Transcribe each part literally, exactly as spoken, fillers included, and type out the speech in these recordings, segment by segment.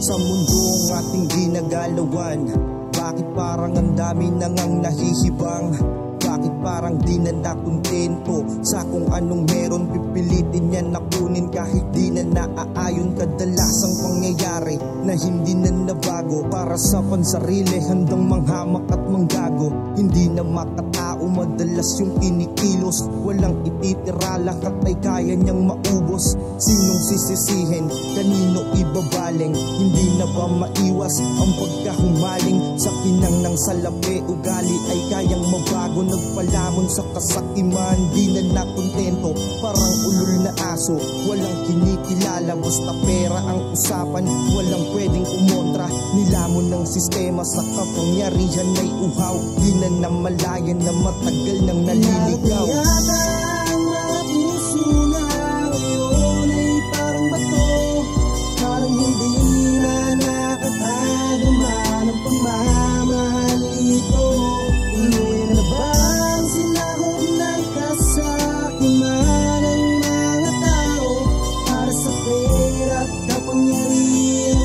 sa mundong ating ginagalawan. Bakit parang ang dami nang ang nahihibang? Bakit parang di na nakontento sa kung anong meron? Pipilitin niya na kunin kahit di na naaayon. Kadalasang pangyayari na hindi na nabago. Para sa pansarili handang manghamak at manggago. Hindi na makatao madalas yung kinikilos. Walang ititira, lahat ay kaya niyang maubos. Sinong sisisihin? Kanino ibabaling? Hindi na ba maiwas ang pagkahumaling? Sa kinang ng salapi, ugali ay kayang mabago. Nagpalamon sa kasakiman, di na nakontento. Parang ulol na aso, walang kinikilala. Basta pera ang usapan, walang pwedeng umontra. Nilamon ng sistema sa kapangyarihan ay uhaw. Di na namalayan na matagal nang naliligaw. Yata ang mga puso na ngayon ay parang bato. Parang hindi na nakakadaman ang pagmamahal ito. Uluwi na ba ang sinahog ng kasakiman ng mga tao para sa pera at kapangyarihan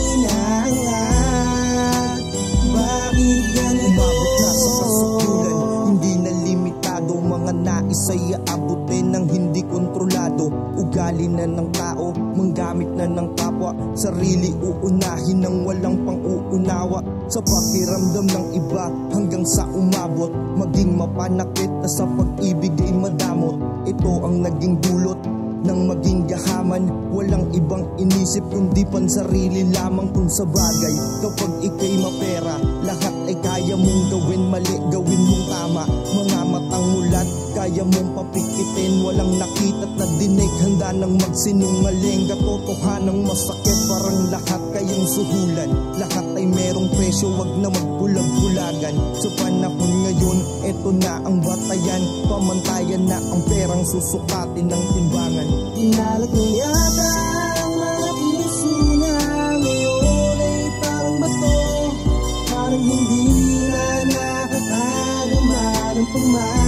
inaangat? Bakit ganito? Umabot na sa kasukdulan, hindi na limitado. Mga nais ay aabutin ng hindi kontrolado. Ugali na ng tao, manggamit na ng kapwa. Sarili uunahin ng walang pang-uunawa. Sa pakiramdam ng iba hanggang sa umabot. Maging mapanakit na sa pag-ibig ay madamot. Ito ang naging dulot ng maging gahaman. Walang ibang inisip kundi pansarili lamang kung sa bagay. Kapag ika'y mapera, lahat ay kaya mong gawin. Mali, gawin mong tama. Mga matang mulat, kaya mong papikitin. Walang nakita't na dinig, handa nang magsinungaling. Katotohanang masakit, parang lahat kayang suhulan. Lahat ay merong presyo, wag na magbulag-bulagan. Sa panahon ngayon, eto na ang batayan. Pamantayan na ang perang susukatin ng timbangan. Inalat na yata ang mga puso na ngayon ay parang bato. Parang hindi na nakakadaman ang pagmamahal.